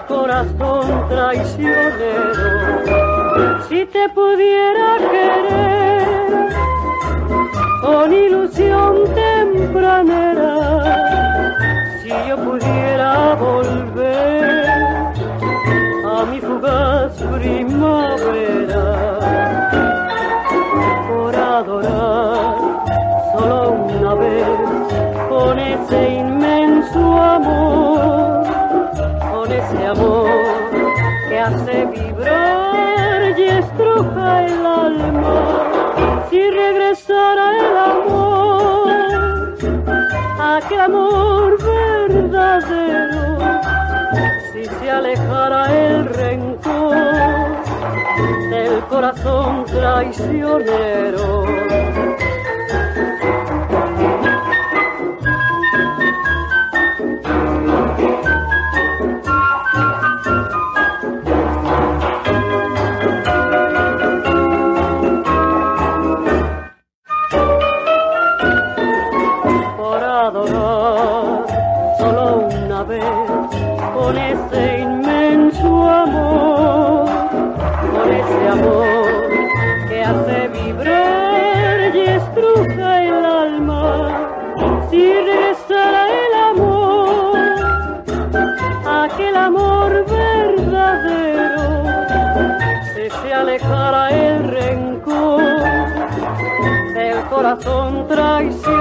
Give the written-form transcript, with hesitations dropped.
corazón traicionero. Si te pudiera querer con ilusión tempranera, si yo pudiera volver a mi fugaz primavera, por adorar solo una vez con ese inmenso amor, con ese amor que hace vibrar y estruja el alma. Si regresara el amor, aquel amor verdadero, si se alejara el rencor del corazón traicionero. Con ese inmenso amor, con ese amor que hace vibrar y estruja el alma. Si regresara el amor, aquel amor verdadero, si se alejara el rencor del corazón traicionero.